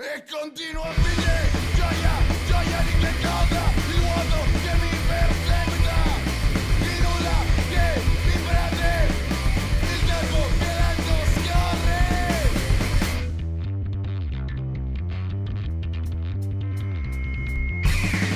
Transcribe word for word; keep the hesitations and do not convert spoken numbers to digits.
E continuo a finire, gioia, gioia di che cosa? Il vuoto che mi perseguita, di nulla che mi prende, il tempo che lento scorre.